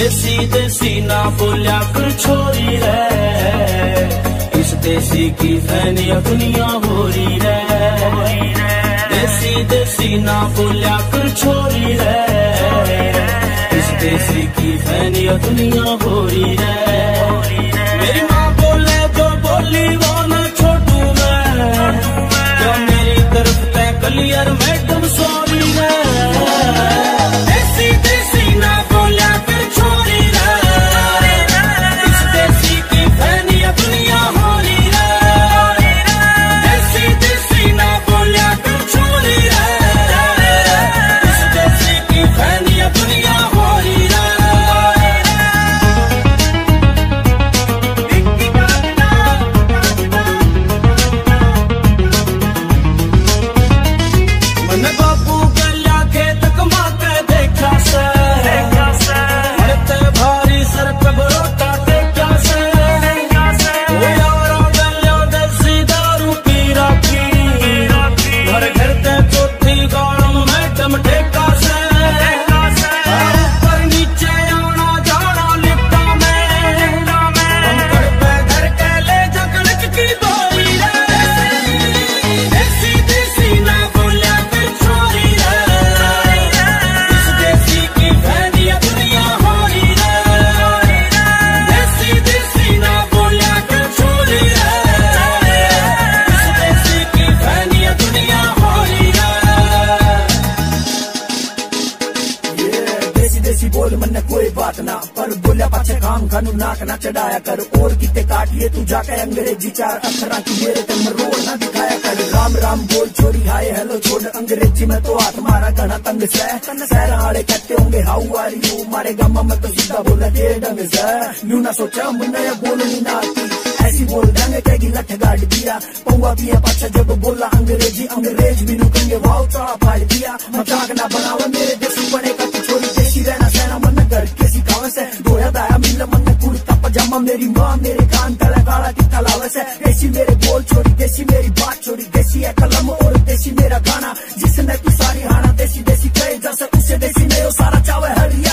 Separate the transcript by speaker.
Speaker 1: देसी देसी ना बोलिया कर छोरी रे, इस देसी की फैनिया दुनिया हो रही रे। देसी देसी ना बोलिया कर छोरी रे, इस देसी की फैनिया दुनिया हो रही रे। मेरी माँ बोले जो बोली वो ना छोटू मैं, जो मेरी तरफ तय क्लियर मैडम सॉरी रे। देसी देसी ना बोलिया कर छोरी रे, इस देसी की फैनिया दुनिया हो रही रे। देसी देसी ना बोलिया कर छोरी रे, इस देसी की फैनिया दुनिया हो रही रे। मन बाबू गल्या खेत कमा के देखा से, मरते भारी सर पे बरोटा टेका से। वो यारा गल्या देसी दारू पी रखी, घर घर ते चौथी गाड़म मैडम ठेका से। ऊपर नीचे आना जाना लिफ्टा में, कंकड़ पे घर के ले जगड़क की डोरी रे। देसी देसी ना बोलिया कर छोरी रे, इस देसी की फैनिया दुनिया हो रही रे। देसी देसी ना बोलिया कर छोरी रे, इस देसी की फैनिया दुनिया हो रही रे।
Speaker 2: देसी देसी बोल मन कोई बात ना, पर बोलिया पाछे काम खानू नाक ना चढ़ाया कर। और किते काटिए तू जाके अंग्रेजी चार अक्षरा की मेरे ते मरोड़ ना दिखाया कर। राम राम बोल छोरी हाय हेलो छोड़, अंग्रेजी में तो हाथ मारा घना तंग से। शहर आड़े कहते होंगे हाउ आर यू, मारे गामा में तो सीधा बोला दे ढंग से। न्यू ना सोचा मुन्ना या बोलनी ना आती, ऐसी बोल देंगे कहेगी लठ गाड़ दिया। पौवा पिया पाछा जब बोला अंग्रेजी, अंग्रेज भी रुकेंगे वाव चढ़ा फाड़ दिया। मजाक ना बनावा मेरे देसी बनेगा तू छोरी, देसी रहना सहना मन घर के सिखावे से। धोया दाया मिल मन कुर्ता पजामा, मेरी माँ मेरे कान तला काला टिक्का लावे से। देसी मेरे बोल छोड़ी, देसी मेरी बात छोड़ी, देसी है कलम और देसी मेरा गाना। जिसने तू सारी हाना देसी देसी कहे जैसे उसे देसी नहीं हो सारा चावे हरिया।